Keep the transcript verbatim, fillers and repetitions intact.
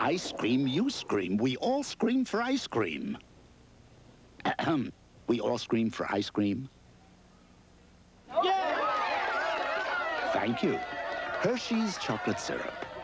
I scream, you scream. We all scream for ice cream. Ahem. We all scream for ice cream. Yeah! Thank you. Hershey's chocolate syrup.